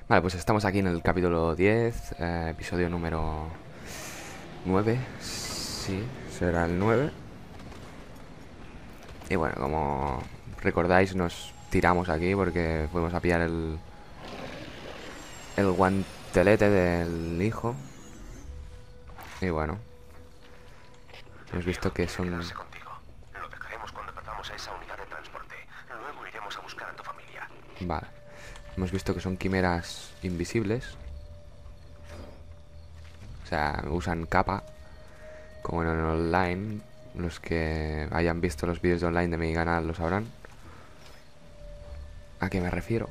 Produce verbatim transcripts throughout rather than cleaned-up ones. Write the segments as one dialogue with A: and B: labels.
A: Vale, pues estamos aquí en el capítulo diez, eh, episodio número nueve. Sí, será el nueve. Y bueno, como recordáis, nos tiramos aquí porque fuimos a pillar el, el guantelete del hijo. Y bueno, hemos
B: El viejo
A: visto que
B: quiere
A: son...
B: quedarse contigo. Lo dejaremos cuando perdamos a esa unidad de transporte. Luego iremos a buscar a tu familia.
A: Vale, hemos visto que son quimeras invisibles. O sea, usan capa, como en el online. Los que hayan visto los vídeos de online de mi canal lo sabrán a qué me refiero.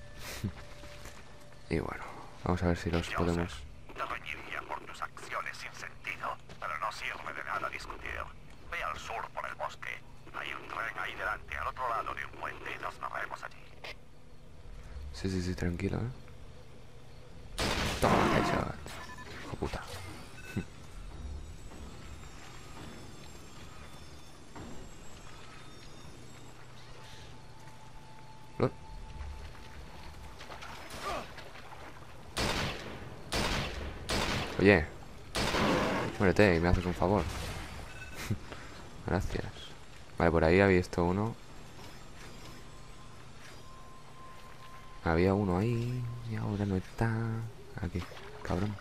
A: Y bueno, vamos a ver si los
B: Joseph,
A: podemos...
B: te reñiría por tus acciones sin sentido, pero no sirve de nada discutir. Ve al sur por el bosque. Hay un tren ahí delante, al otro lado de un puente, y nos veremos allí.
A: Sí, sí, sí, tranquilo, ¿eh? Toma, headshot. Hijo puta. Lo- Oye, muérete y me haces un favor. Gracias. Vale, por ahí había visto uno. Había uno ahí y ahora no está. Aquí, cabrón.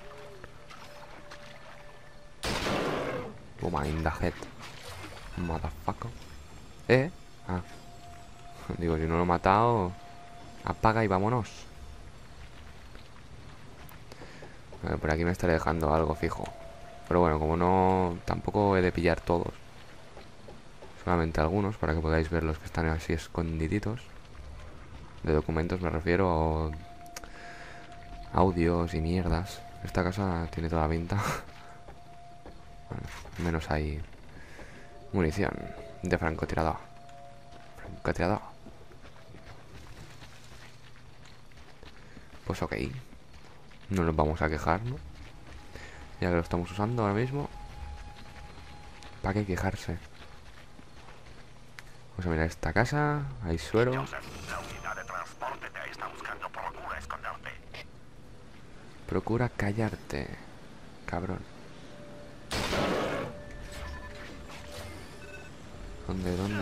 A: Toma, in the head. Motherfucker. ¿Eh? Ah, digo, si no lo he matado, apaga y vámonos. Vale, por aquí me estaré dejando algo fijo. Pero bueno, como no... Tampoco he de pillar todos. Solamente algunos, para que podáis ver los que están así escondiditos. De documentos me refiero, a audios y mierdas. Esta casa tiene toda la pinta. Bueno, menos hay munición de francotirador. Francotirador. Pues ok. No nos vamos a quejar, ¿no? Ya que lo estamos usando ahora mismo. ¿Para qué quejarse? Vamos a mirar esta casa. Hay suero.
B: Joseph, la unidad de transporte te está buscando. Procura esconderte.
A: Procura callarte, cabrón. ¿Dónde, dónde?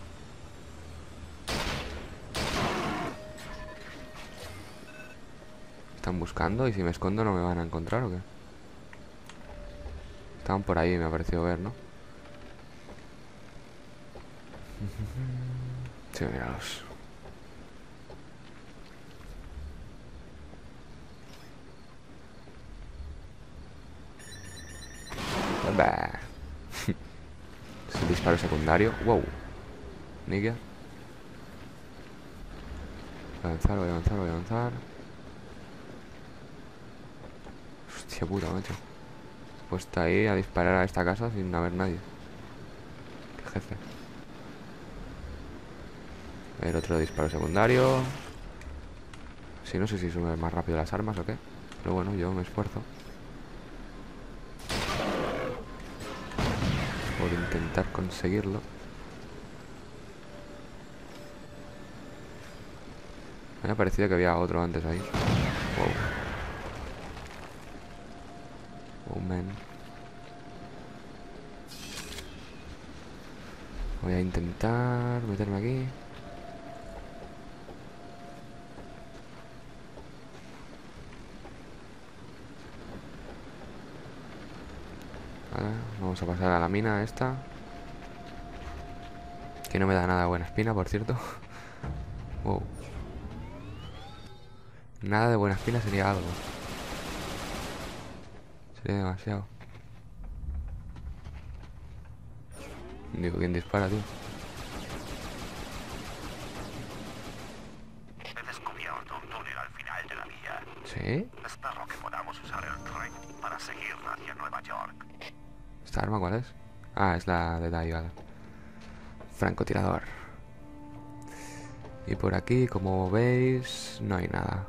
A: ¿Están buscando? ¿Y si me escondo no me van a encontrar o qué? Estaban por ahí, me ha parecido ver, ¿no? Sí, míralos. Bah. Es el disparo secundario. Wow. Níquel. Voy a avanzar, voy a avanzar, voy a avanzar. Hostia puta, macho. Pues está ahí a disparar a esta casa sin haber nadie. Qué jefe. A ver, otro disparo secundario. Sí, no sé si sube más rápido las armas o qué. Pero bueno, yo me esfuerzo por intentar conseguirlo. Me ha parecido que había otro antes ahí. Wow. Oh, man. Voy a intentar meterme aquí. Vale, vamos a pasar a la mina esta. Que no me da nada buena espina, por cierto. Wow. Nada de buena espina sería algo. Sería demasiado. Digo, ¿quién dispara, tío?
B: He descubierto un túnel al final de la vía.
A: ¿Sí?
B: Espero que podamos usar el tren para seguir hacia Nueva York.
A: ¿Esta arma cuál es? Ah, es la de Dai, vale. Francotirador. Y por aquí, como veis, no hay nada.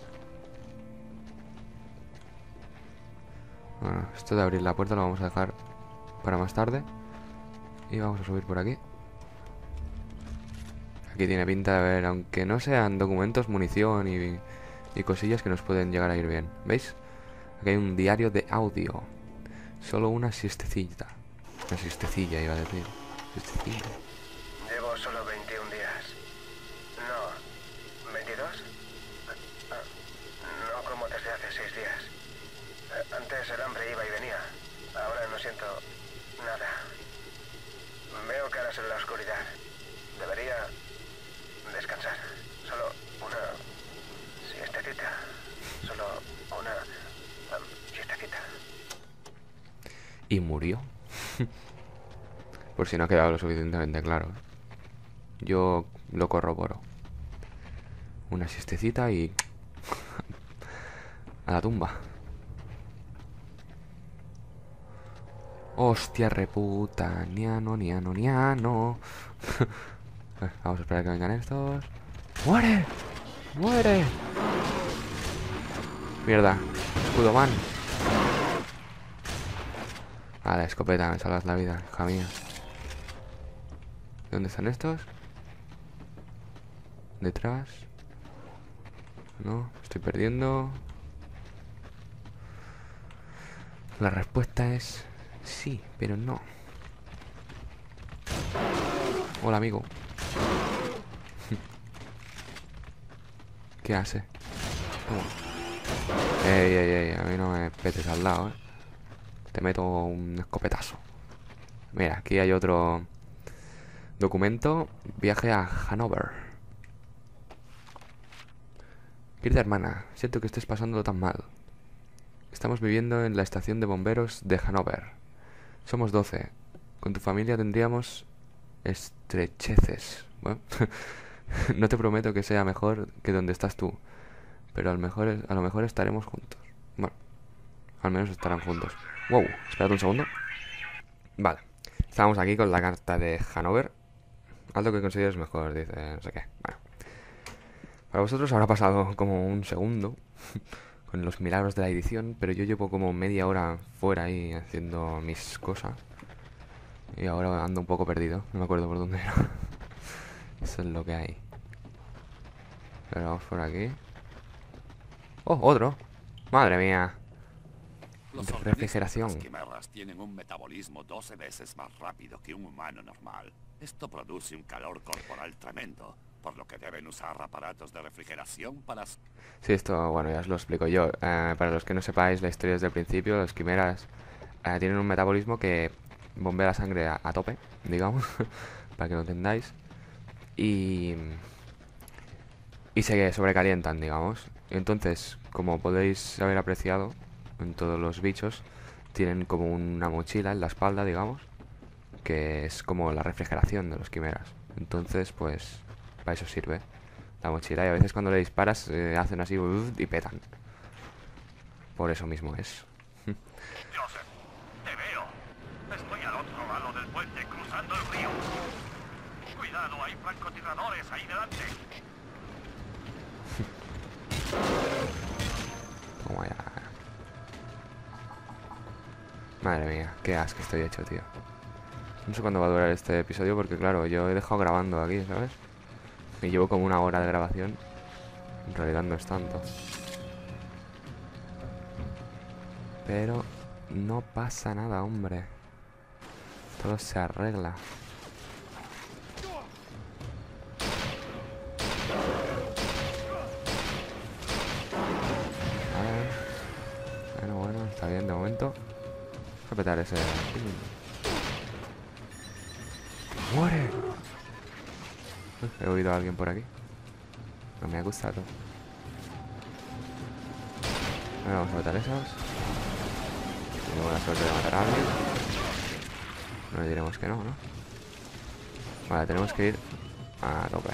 A: Bueno, esto de abrir la puerta lo vamos a dejar para más tarde. Y vamos a subir por aquí. Aquí tiene pinta de ver, aunque no sean documentos, munición y y cosillas que nos pueden llegar a ir bien. ¿Veis? Aquí hay un diario de audio. Solo una siestecilla. Una siestecilla iba a decir. Siestecilla.
C: Llevo solo veintiún días. No, ¿veintidós? No como desde hace seis días. Antes el hambre iba y venía. Ahora no siento nada. Veo caras en la oscuridad. Debería descansar. Solo una siestecita. Solo una um, siestecita.
A: Y murió. Por si no ha quedado lo suficientemente claro. Yo lo corroboro. Una siestecita y... a la tumba. Hostia reputa. Niano, niano, niano. Vamos a esperar a que vengan estos. ¡Muere! ¡Muere! Mierda. Escudo man. A la escopeta, me salvas la vida, hija mía. ¿Dónde están estos? ¿Detrás? No, estoy perdiendo. La respuesta es sí, pero no. Hola, amigo. ¿Qué hace? Oh. Ey, ey, ey, a mí no me petes al lado, eh. Te meto un escopetazo. Mira, aquí hay otro documento. Viaje a Hanover. Querida hermana, siento que estés pasándolo tan mal. Estamos viviendo en la estación de bomberos de Hanover. Somos doce. Con tu familia tendríamos estrecheces. Bueno, no te prometo que sea mejor que donde estás tú, pero a lo mejor, a lo mejor estaremos juntos. Bueno, al menos estarán juntos. Wow, espérate un segundo. Vale, estamos aquí con la carta de Hanover. Algo que consideres mejor, dice, no sé qué. Bueno, para vosotros habrá pasado como un segundo con los milagros de la edición, pero yo llevo como media hora fuera ahí haciendo mis cosas y ahora ando un poco perdido. No me acuerdo por dónde era. Eso es lo que hay. Pero vamos por aquí. ¡Oh, otro! ¡Madre mía!
D: Los
A: Refrigeración.
D: Las quimeras tienen un metabolismo doce veces más rápido que un humano normal. Esto produce un calor corporal tremendo, por lo que deben usar aparatos de refrigeración para...
A: Sí, esto, bueno, ya os lo explico yo. Eh, para los que no sepáis la historia desde el principio, los quimeras eh, tienen un metabolismo que bombea la sangre a, a tope, digamos, para que lo entendáis. Y... y se sobrecalientan, digamos. Entonces, como podéis haber apreciado, en todos los bichos tienen como una mochila en la espalda, digamos, que es como la refrigeración de los quimeras. Entonces, pues, para eso sirve la mochila. Y a veces cuando le disparas eh, hacen así y petan. Por eso mismo es.
B: Joseph, te veo. Estoy al otro lado del puente, cruzando el río. Cuidado, hay francotiradores ahí delante.
A: Toma ya. Madre mía, qué asco estoy hecho, tío. No sé cuándo va a durar este episodio porque, claro, yo he dejado grabando aquí, ¿sabes? Y llevo como una hora de grabación. En realidad no es tanto. Pero no pasa nada, hombre. Todo se arregla. Vale. Bueno, bueno, está bien de momento. Voy a petar ese... ¡Muere! He oído a alguien por aquí. No me ha gustado. Ahora vamos a matar esas. Tengo buena suerte de matar a alguien. No le diremos que no, ¿no? Vale, tenemos que ir a tope.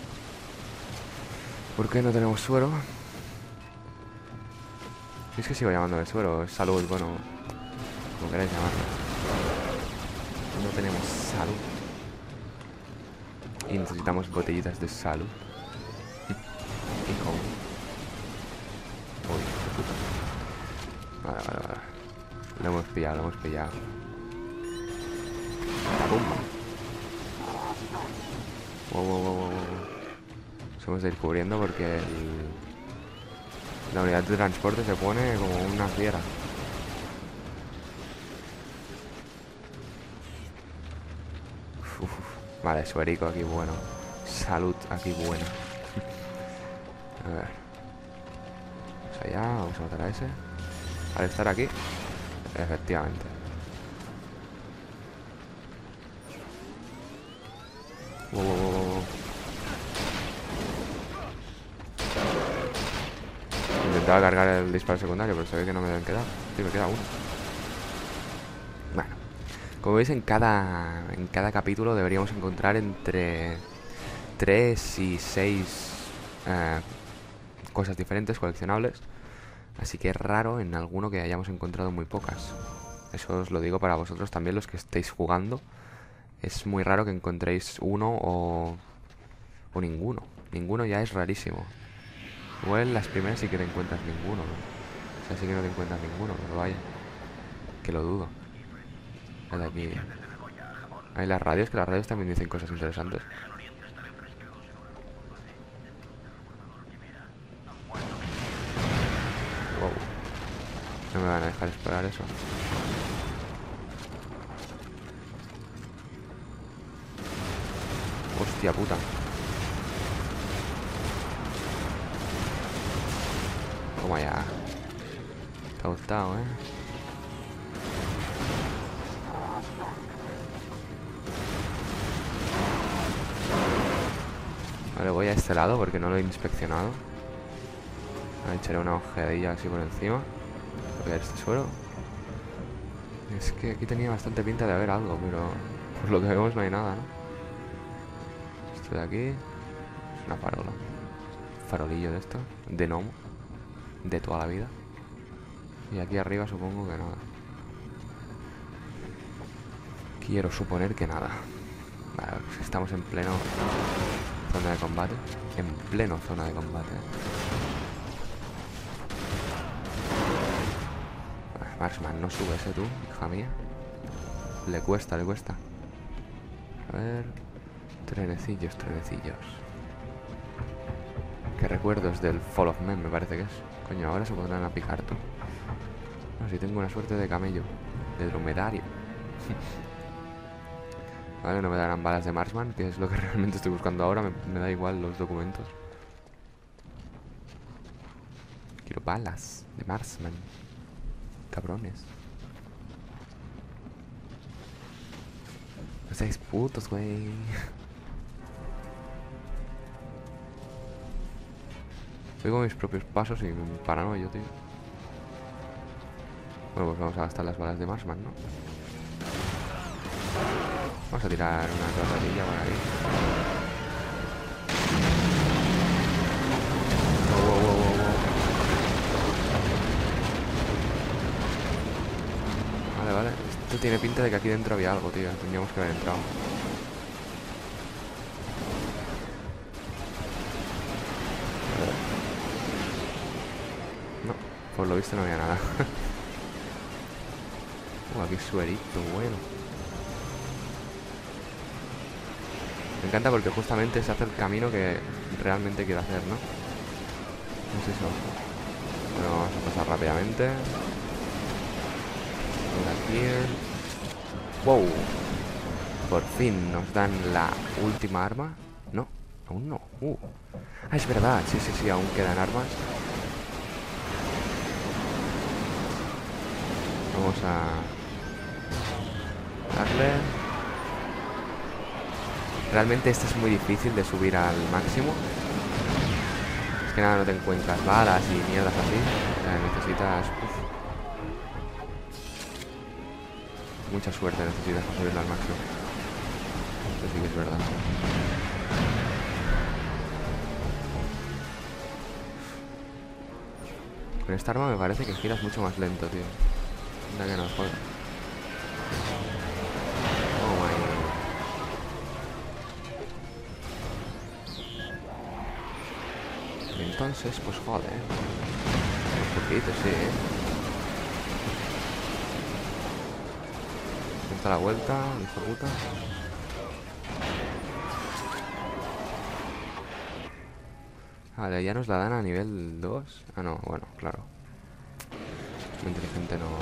A: ¿Por qué no tenemos suero? Es que sigo llamándole suero. Es salud, bueno, como queráis llamarlo. No tenemos salud. Y necesitamos botellitas de salud. Hijo. Uy, qué puta. Vale, vale, vale. Lo hemos pillado, lo hemos pillado. La bomba. Wow, wow, wow, wow. Nos hemos de ir cubriendo porque el... La unidad de transporte se pone como una fiera. Uf, uf. Vale, suerico aquí bueno. Salud aquí buena. A ver. Vamos allá, vamos a matar a ese. Al estar aquí. Efectivamente. Wow, wow, wow, wow. Intentaba cargar el disparo secundario, pero se ve que no me deben quedar. Sí, me queda uno. Bueno, como veis, en cada, en cada capítulo deberíamos encontrar entre tres y seis eh, cosas diferentes, coleccionables. Así que es raro en alguno que hayamos encontrado muy pocas. Eso os lo digo para vosotros también, los que estéis jugando. Es muy raro que encontréis uno o, o ninguno. Ninguno ya es rarísimo. Igual en las primeras sí que te encuentras ninguno, ¿no? O sea, sí que no te encuentras ninguno, pero vaya. Que lo dudo. De aquí. Hay las radios, que las radios también dicen cosas interesantes. Wow. No me van a dejar explorar eso. Hostia puta. Toma ya. Te ha gustado, ¿eh? Vale, voy a este lado porque no lo he inspeccionado. Ahí echaré una ojeadilla así por encima. Voy a ver este suelo. Es que aquí tenía bastante pinta de haber algo, pero por lo que vemos no hay nada, ¿no? Esto de aquí es una farola. Farolillo de esto, de gnomo, de toda la vida. Y aquí arriba supongo que nada. Quiero suponer que nada. Vale, pues estamos en pleno zona de combate. En pleno zona de combate. Vale, Marksman, no subes, ¿eh, tú, hija mía? Le cuesta, le cuesta. A ver... Trenecillos, trenecillos. Qué recuerdos del Fall of Men, me parece que es. Coño, ahora se podrán apicar tú. No, si tengo una suerte de camello. De dromedario. Vale, no me darán balas de Marksman, que es lo que realmente estoy buscando ahora. Me, me da igual los documentos. Quiero balas de Marksman. Cabrones. No seáis putos, güey. Oigo mis propios pasos y me paranoio, tío. Bueno, pues vamos a gastar las balas de Marksman, ¿no? Vamos a tirar una torretilla por ahí. Wow, wow, wow, wow, wow. Vale, vale. Esto tiene pinta de que aquí dentro había algo, tío. Tendríamos que haber entrado. No, por lo visto no había nada. Uh, aquí suerito, bueno. Me encanta porque justamente se hace el camino que realmente quiero hacer, ¿no? ¿Qué es eso? Bueno, vamos a pasar rápidamente. Por aquí. ¡Wow! Por fin nos dan la última arma. No, aún no. Uh. Ah, es verdad. Sí, sí, sí, aún quedan armas. Vamos a darle. Realmente este es muy difícil de subir al máximo. Es que nada, no te encuentras balas y mierdas así. O sea, necesitas... Uf. Mucha suerte necesitas para subirlo al máximo. Esto sí que es verdad. Con esta arma me parece que giras mucho más lento, tío. Mira que nos joda. Oh my god. Entonces, pues joder. Un poquito, sí, ¿eh? Intenta la vuelta, hijo de puta. Vale, ya nos la dan a nivel dos. Ah, no, bueno, claro. Muy inteligente no.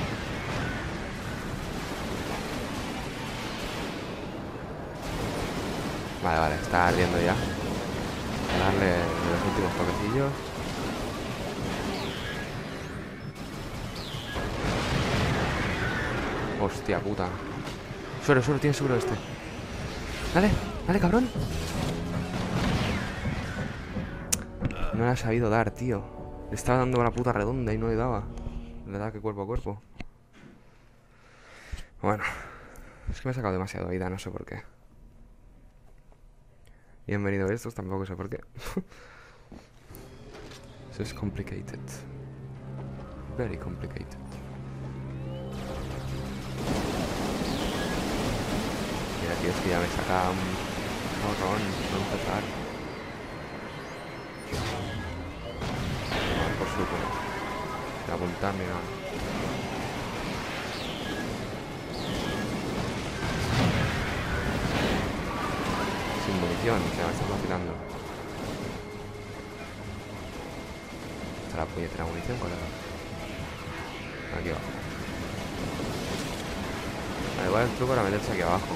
A: Vale, vale, está ardiendo ya. Voy a darle los últimos toquecillos. Hostia puta. Suero, suero, tiene seguro este. Dale, dale, cabrón. No le ha sabido dar, tío. Le estaba dando una puta redonda y no le daba. Le da que cuerpo a cuerpo. Bueno, es que me he sacado demasiado vida, no sé por qué. Bienvenido a estos, tampoco sé por qué. Eso es complicated. Very complicated. Mira, tío, es que ya me saca un morrón, no empezar. No, por supuesto. De apuntarme, no. Sin munición, o sea, me estás vacilando. Está la puñetera munición, colega. Aquí abajo. Vale, igual el truco era meterse aquí abajo.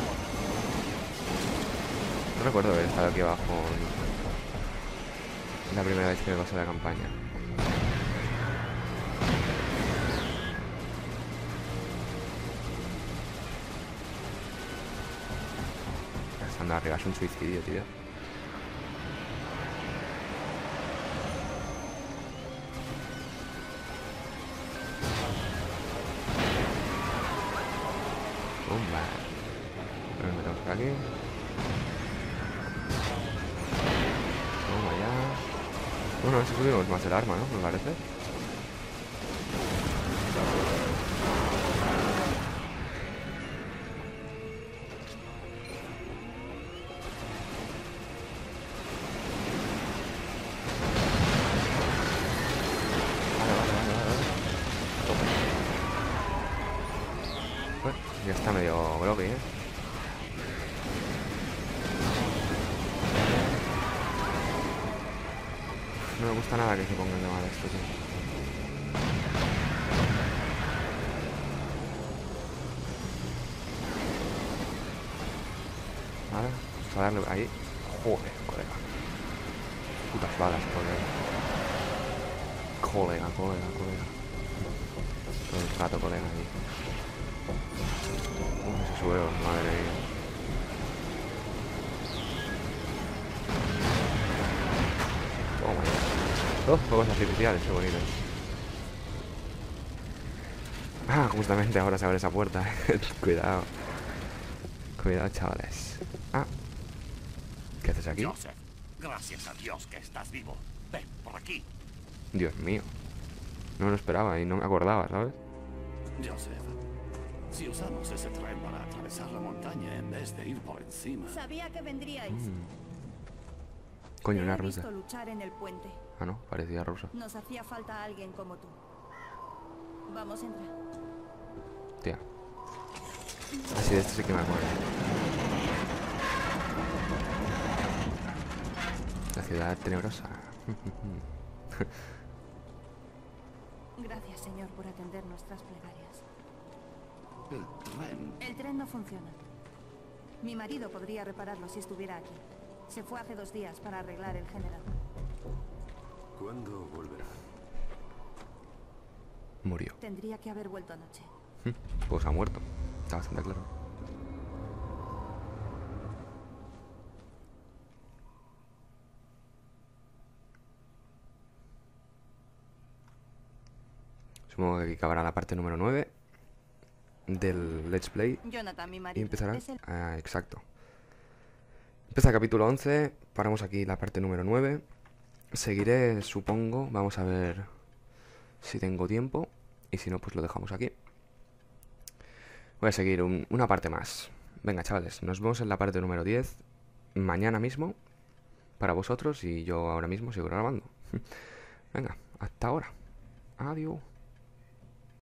A: No recuerdo haber estado aquí abajo. Es la primera vez que me pasé la campaña. Estando arriba es un suicidio, tío. Bomba. Nos metemos por aquí. Toma ya. Bueno, a ver si subimos más el arma, ¿no? Me parece. Ya está medio groggy, ¿eh? No me gusta nada que se pongan de mal esto, tío. Vale, vamos a darle ahí. Joder, colega. Putas balas, colega. Colega, colega, colega. Todo el rato, colega, ahí. Uf, ese suelo, madre mía. Toma ya. Oh, fuegos artificiales, qué bonitos. Ah, justamente ahora se abre esa puerta. Cuidado. Cuidado, chavales. Ah. ¿Qué haces aquí?
D: Joseph, gracias a Dios que estás vivo. Ven, por aquí.
A: Dios mío. No me lo esperaba y no me acordaba, ¿sabes?
D: Joseph, si usamos ese tren para atravesar la montaña en vez de ir por encima...
E: Sabía que vendríais.
A: Mm. Coño,
E: Te
A: una
E: he
A: rusa.
E: visto luchar en el puente.
A: Ah, no, parecía rusa.
E: Nos hacía falta alguien como tú. Vamos, entra.
A: Tía. Así de esto sí que me acuerdo. La ciudad tenebrosa.
E: Gracias, Señor, por atender nuestras plegarias.
D: El tren...
E: El tren no funciona. Mi marido podría repararlo si estuviera aquí. Se fue hace dos días para arreglar el generador.
F: ¿Cuándo volverá?
A: Murió.
E: Tendría que haber vuelto anoche.
A: Pues ha muerto. Está bastante claro. Supongo que aquí acabará la parte número nueve del Let's Play.
E: Jonathan, mi
A: Y
E: marido.
A: empezará...
E: es el-
A: Ah, exacto. Empieza el capítulo once. Paramos aquí la parte número nueve. Seguiré, supongo. Vamos a ver si tengo tiempo. Y si no, pues lo dejamos aquí. Voy a seguir un- una parte más. Venga, chavales. Nos vemos en la parte número diez. Mañana mismo. Para vosotros. Y yo ahora mismo sigo grabando. Venga, hasta ahora. Adiós.